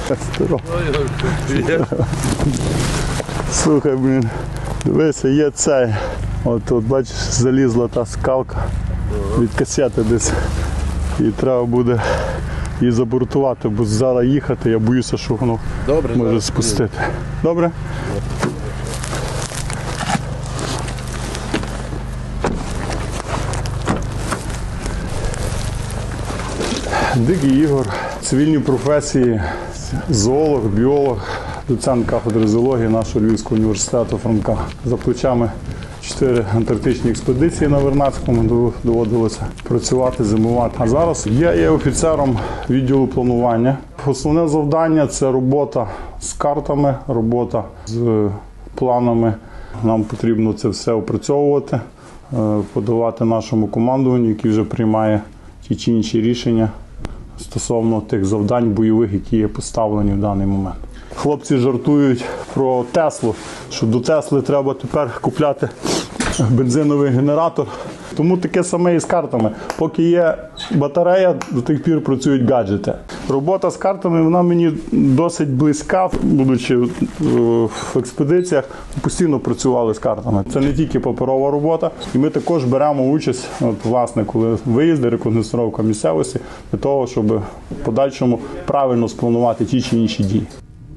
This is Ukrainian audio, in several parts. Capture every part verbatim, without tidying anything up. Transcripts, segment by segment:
Слухай, блін, дивися, є цей. От тут, бачиш, залізла та скалка від касети десь. І треба буде її забортувати, бо зараз їхати, я боюся, що воно Добре, може зараз спустити. Добре? Дикий Ігор, цивільні професії, зоолог, біолог, доцент кафедри зоології нашого Львівського університету Франка. За плечами чотири антарктичні експедиції на Вернадському доводилося працювати, зимувати. А зараз я є офіцером відділу планування. Основне завдання – це робота з картами, робота з планами. Нам потрібно це все опрацьовувати, подавати нашому командуванню, який вже приймає ті чи інші рішення стосовно тих завдань бойових, які є поставлені в даний момент. Хлопці жартують про Теслу, що до Тесли треба тепер купляти бензиновий генератор. Тому таке саме і з картами. Поки є батарея, до тих пір працюють гаджети. Робота з картами, вона мені досить близька, будучи в експедиціях, постійно працювали з картами. Це не тільки паперова робота, і ми також беремо участь, от, власне, коли виїзди, рекогносцировка місцевості, для того, щоб в подальшому правильно спланувати ті чи інші дії.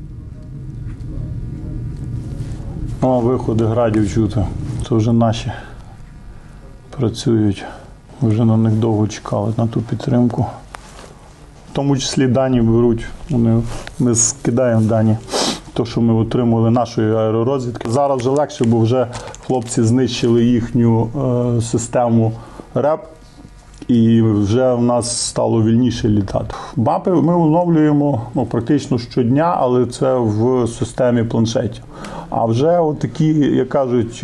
О, виходи градів чути. Це вже наші працюють. Вже на них довго чекали, на ту підтримку. В тому числі дані беруть. Вони, ми скидаємо дані, то, що ми отримали нашої аеророзвідки. Зараз вже легше, бо вже хлопці знищили їхню е, систему РЕП. І вже в нас стало вільніше літати. Мапи ми оновлюємо ну, практично щодня, але це в системі планшетів. А вже такі, як кажуть,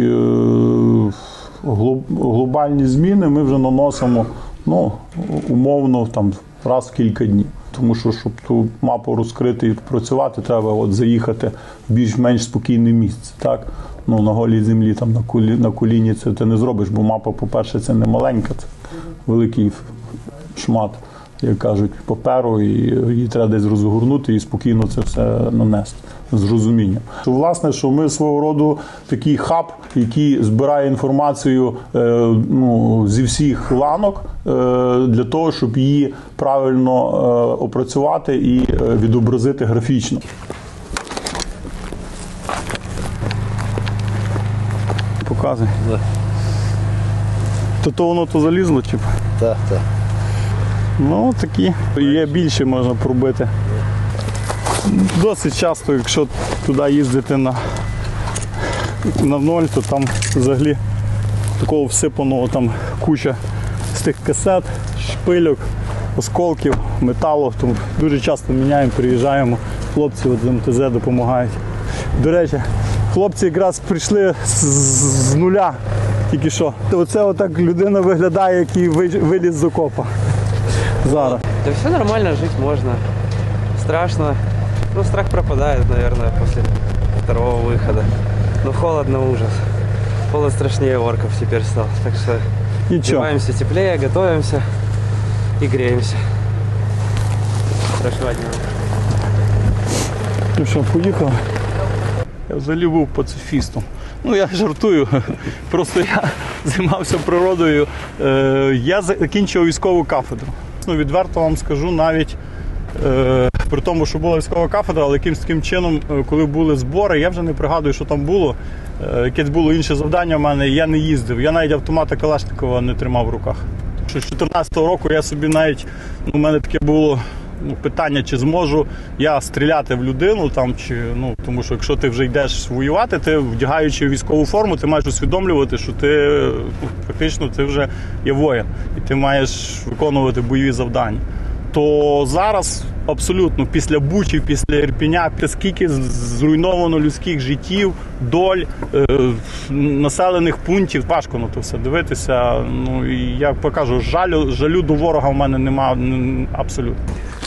глобальні зміни ми вже наносимо ну, умовно там, раз в кілька днів. Тому що, щоб ту мапу розкрити і працювати, треба от заїхати в більш-менш спокійне місце. Так? Ну, на голій землі, там, на, колі, на коліні це ти не зробиш, бо мапа, по-перше, це не маленька, це великий шмат, як кажуть, паперу, і її треба десь розгорнути і спокійно це все нанести з розумінням. Власне, що ми свого роду такий хаб, який збирає інформацію е, ну, зі всіх ланок е, для того, щоб її правильно е, опрацювати і е, відобразити графічно. Показуй. Да. То то воно то залізло, чи? Так, так. Ну, такі. Є більше можна пробити. Досить часто, якщо туди їздити на, на ноль, то там взагалі такого всипаного там куча з тих касет, шпильок, осколків, металу. Тому дуже часто міняємо, приїжджаємо, хлопці от з ем те зет допомагають. До речі, хлопці якраз прийшли з, з нуля, тільки що. Оце отак людина виглядає, який виліз з окопа. Зараз. Да все нормально, жить можно. Страшно. Ну, страх пропадает, наверное, после второго выхода. Но холодно, ужас. Холод страшнее орков теперь стал. Так что одеваемся теплее, готовимся и греемся. Хорошего дня. Ну що, поїхали? Я взагалі був пацифістом. Ну, я жартую. Просто я займався природою. Я закінчив військову кафедру. Ну, відверто вам скажу, навіть е, при тому, що була військова кафедра, але якимсь таким чином, коли були збори, я вже не пригадую, що там було. Е, якесь було інше завдання в мене, я не їздив. Я навіть автомата Калашникова не тримав в руках. Що з дві тисячі чотирнадцятого року я собі навіть, ну, у мене таке було ну, питання, чи зможу я стріляти в людину, там, чи, ну, тому що якщо ти вже йдеш воювати, ти, вдягаючи військову форму, ти маєш усвідомлювати, що ти ну, фактично ти вже є воїн, і ти маєш виконувати бойові завдання. То зараз абсолютно після Бучі, після Ірпеня, скільки зруйновано людських життів, доль, е, населених пунктів, важко на то все дивитися. Ну, і я покажу, жалю, жалю до ворога в мене немає абсолютно.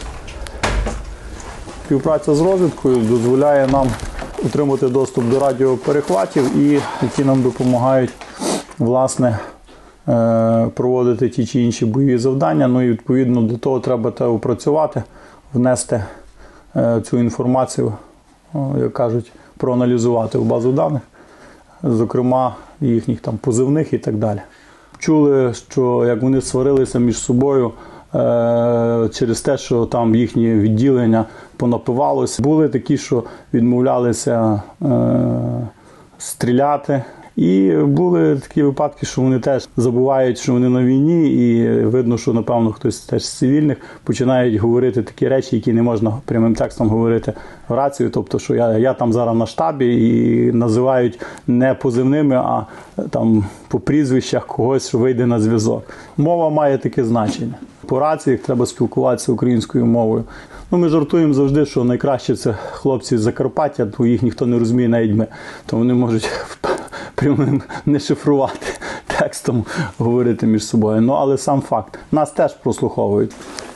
Співпраця з розвідкою дозволяє нам отримати доступ до радіоперехватів, і які нам допомагають, власне, проводити ті чи інші бойові завдання. Ну і відповідно до того треба те опрацювати, внести цю інформацію, як кажуть, проаналізувати в базу даних, зокрема їхніх там позивних і так далі. Чули, що як вони сварилися між собою е- через те, що там їхнє відділення понапивалося. Були такі, що відмовлялися е- стріляти. І були такі випадки, що вони теж забувають, що вони на війні, і видно, що, напевно, хтось теж з цивільних починають говорити такі речі, які не можна прямим текстом говорити в рацію. Тобто, що я, я там зараз на штабі, і називають не позивними, а там по прізвищах когось, що вийде на зв'язок. Мова має таке значення. По раціях треба спілкуватися українською мовою. Ну, ми жартуємо завжди, що найкраще це хлопці з Закарпаття, то їх ніхто не розуміє, навіть ми. То вони можуть прямим не шифрувати текстом, говорити між собою. Ну, але сам факт. Нас теж прослуховують.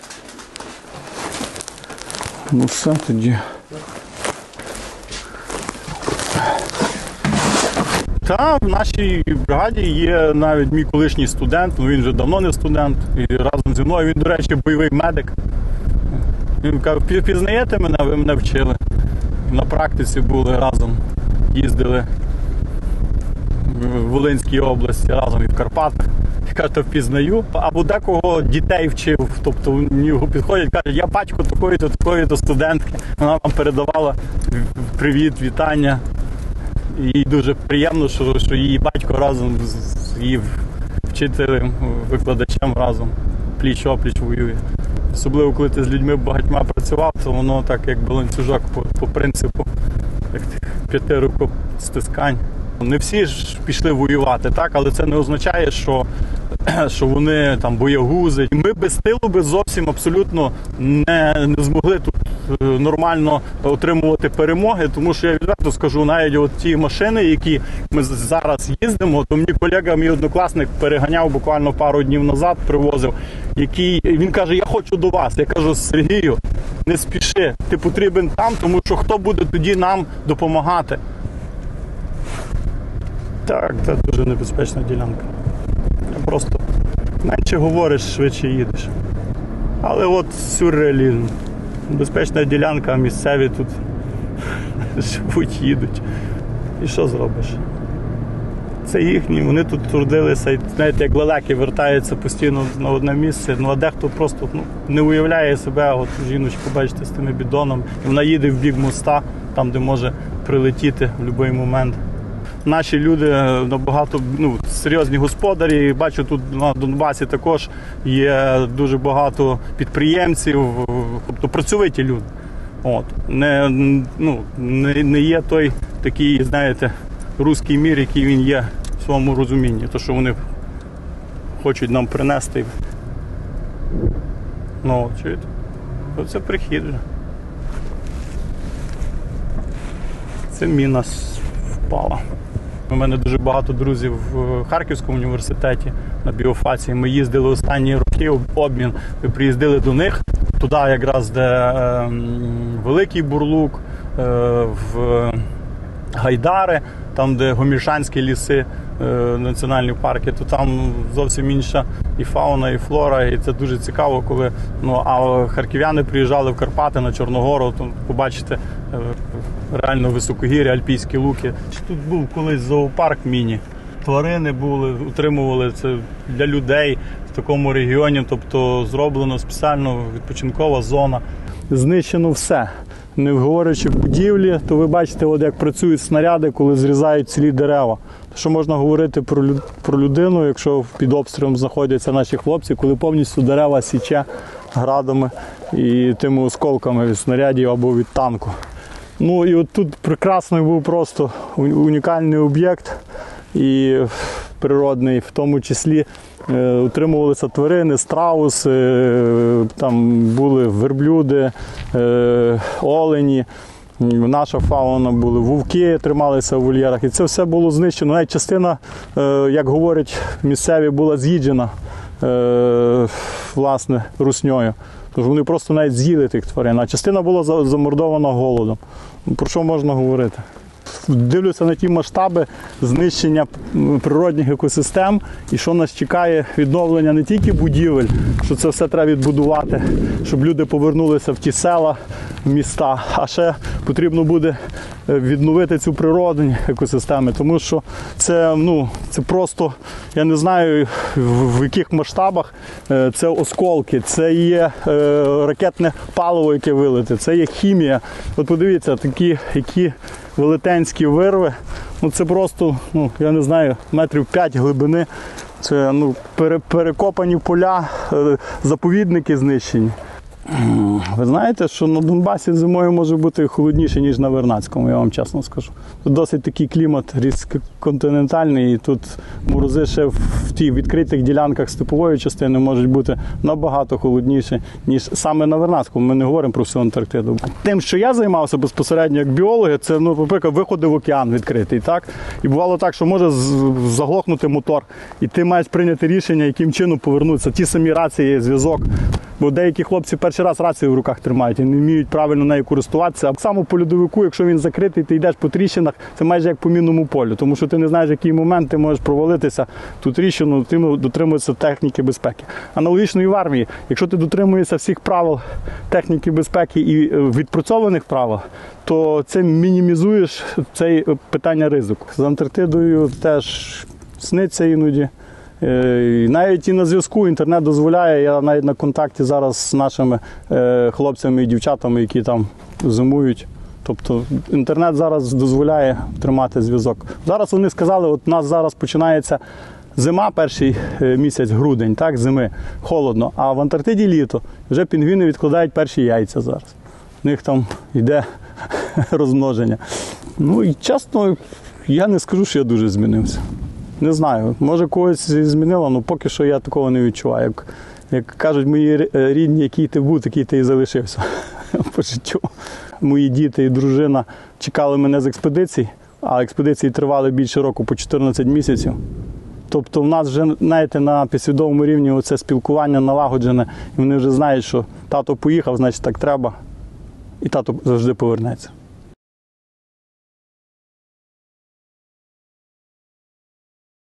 Ну все, тоді. Та в нашій бригаді є навіть мій колишній студент, ну він вже давно не студент, і разом зі мною, він, до речі, бойовий медик. Він каже, пізнаєте мене, ви мене вчили. На практиці були разом, їздили в Волинській області, разом і в Карпатах. Я кажу, то впізнаю. Або декого дітей вчив, тобто в нього підходять, кажуть, я батько такої-то, такої-то студентки. Вона вам передавала привіт, вітання. І дуже приємно, що, що її батько разом з її вчителем, викладачем разом пліч-опліч воює. Особливо, коли ти з людьми багатьма працював, то воно так, як ланцюжок по, по принципу як п'яти рукостискань. Не всі ж пішли воювати, так, але це не означає, що, що вони там боягузи. Ми без тилу би зовсім абсолютно не, не змогли тут нормально отримувати перемоги, тому що я відверто скажу, навіть от ті машини, які ми зараз їздимо, то мені колега, мій однокласник переганяв буквально пару днів назад, привозив, який, він каже, я хочу до вас. Я кажу, Сергію, не спіши, ти потрібен там, тому що хто буде тоді нам допомагати? Так, це дуже небезпечна ділянка. Просто менше говориш, швидше їдеш. Але от сюрреалізм. Безпечна ділянка, а місцеві тут живуть, їдуть. І що зробиш? Це їхні, вони тут трудилися, і знаєте, як лелеки вертаються постійно на одне місце. Ну а дехто просто ну, не уявляє себе, от жіночку, бачите, з тими бідоном. І вона їде в бік моста, там, де може прилетіти в будь-який момент. Наші люди набагато ну, серйозні господарі. Бачу, тут на Донбасі також є дуже багато підприємців, тобто працьовиті люди. От. Не, ну, не, не є той такий, знаєте, руський мір, який він є в своєму розумінні. То, що вони хочуть нам принести. Ну, чуєте? Це прихід. Це міна впала. У мене дуже багато друзів в Харківському університеті на біофаці. Ми їздили останні роки в обмін. Ми приїздили до них, туди якраз, де е, Великий Бурлук, е, в Гайдари, там, де Гомішанські ліси, е, національні парки, то там зовсім інша і фауна, і флора. І це дуже цікаво, коли ну, а харків'яни приїжджали в Карпати на Чорногору, то побачите е, реально високогір'я, альпійські луки. Тут був колись зоопарк міні. Тварини були, утримували це для людей в такому регіоні, тобто зроблено спеціально відпочинкова зона. Знищено все. Не говорячи будівлі, то ви бачите, от як працюють снаряди, коли зрізають цілі дерева. Що можна говорити про, люд... про людину, якщо під обстрілом знаходяться наші хлопці, коли повністю дерева січе градами і тими осколками від снарядів або від танку. Ну і от тут прекрасний був просто унікальний об'єкт і природний, в тому числі е, утримувалися тварини, страуси, е, там були верблюди, е, олені, наша фауна були, вовки трималися в вольєрах. І це все було знищено. Навіть частина, е, як говорять місцеві, була з'їджена е, власне руснею. Тож вони просто навіть з'їли тих тварин, а частина була замордована голодом. Про що можна говорити? дивлюся на ті масштаби знищення природних екосистем і що нас чекає відновлення не тільки будівель, що це все треба відбудувати, щоб люди повернулися в ті села, в міста, а ще потрібно буде відновити цю природні екосистеми, тому що це, ну, це просто, я не знаю в, в яких масштабах, це осколки, це є е, ракетне паливо, яке вилите, це є хімія. От подивіться, такі, які велетенські вирви, ну це просто, ну, я не знаю, метрів п'ять глибини, це, ну, пере, перекопані поля, е, заповідники знищені. Ви знаєте, що на Донбасі зимою може бути холодніше, ніж на Вернадському, я вам чесно скажу. Тут досить такий клімат різкоконтинентальний, і тут морози ще в тих відкритих ділянках степової частини можуть бути набагато холодніші, ніж саме на Вернадському. Ми не говоримо про всю Антарктиду. Тим, що я займався безпосередньо як біолог, це, ну, наприклад, виходи в океан відкритий, так? І бувало так, що може заглохнути мотор, і ти маєш прийняти рішення, яким чином повернутися. Ті самі рації, зв'язок. Бо деякі хлопці перший раз рацію в руках тримають і не вміють правильно нею користуватися. А саме по льодовику, якщо він закритий, ти йдеш по тріщинах, це майже як по мінному полю. Тому що ти не знаєш, в який момент ти можеш провалитися в ту тріщину, ти дотримуєшся техніки безпеки. Аналогічно і в армії. Якщо ти дотримуєшся всіх правил техніки безпеки і відпрацьованих правил, то це мінімізуєш це питання ризику. З Антарктидою теж сниться іноді. І навіть і на зв'язку інтернет дозволяє, я навіть на контакті зараз з нашими хлопцями і дівчатами, які там зимують. Тобто інтернет зараз дозволяє тримати зв'язок. Зараз вони сказали, от у нас зараз починається зима, перший місяць, грудень, так, зими, холодно, а в Антарктиді літо. Вже пінгвіни відкладають перші яйця зараз. У них там йде розмноження. Ну і чесно, я не скажу, що я дуже змінився. Не знаю, може когось змінило, але поки що я такого не відчуваю. Як, як кажуть мої рідні, який ти був, такий ти і залишився по життю. Мої діти і дружина чекали мене з експедицій, а експедиції тривали більше року, по чотирнадцять місяців. Тобто в нас вже, знаєте, на підсвідомому рівні оце спілкування налагоджене, і вони вже знають, що тато поїхав, значить так треба, і тато завжди повернеться.